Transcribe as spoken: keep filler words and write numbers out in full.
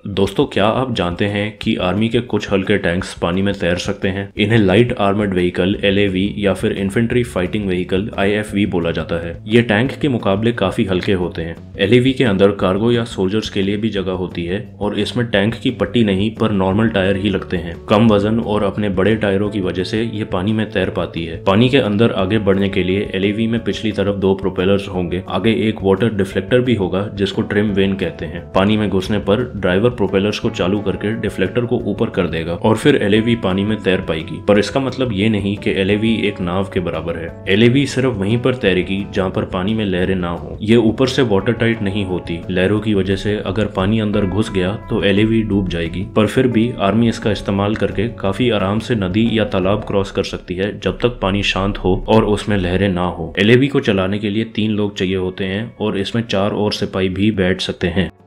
दोस्तों, क्या आप जानते हैं कि आर्मी के कुछ हल्के टैंक्स पानी में तैर सकते हैं? इन्हें light armoured vehicle L A V या फिर infantry fighting vehicle I F V बोला जाता है। ये टैंक के मुकाबले काफी हल्के होते हैं। एल ए वी के अंदर कार्गो या सोल्जर्स के लिए भी जगह होती है और इसमें टैंक की पट्टी नहीं पर नॉर्मल टायर ही लगते हैं। कम वजन और अपने बड़े टायरों की वजह से ये पानी में तैर पाती है। पानी के अंदर आगे बढ़ने के लिए एल ए वी में पिछली तरफ दो प्रोपेलर्स होंगे, आगे एक वाटर डिफ्लेक्टर भी होगा जिसको ट्रिम वेन कहते हैं। पानी में घुसने पर ड्राइवर प्रोपेलर्स को चालू करके डिफ्लेक्टर को ऊपर कर देगा और फिर एल ए वी पानी में तैर पाएगी। पर इसका मतलब ये नहीं कि एल ए वी एक नाव के बराबर है। एल ए वी सिर्फ वहीं पर तैरेगी जहां पर पानी में लहरें ना हो। ये ऊपर से वाटर टाइट नहीं होती। लहरों की वजह से अगर पानी अंदर घुस गया तो एल ए वी डूब जाएगी। पर फिर भी आर्मी इसका इस्तेमाल करके काफी आराम से नदी या तालाब क्रॉस कर सकती है जब तक पानी शांत हो और उसमें लहरें ना हो। एल ए वी को चलाने के लिए तीन लोग चाहिए होते हैं और इसमें चार और सिपाही भी बैठ सकते हैं।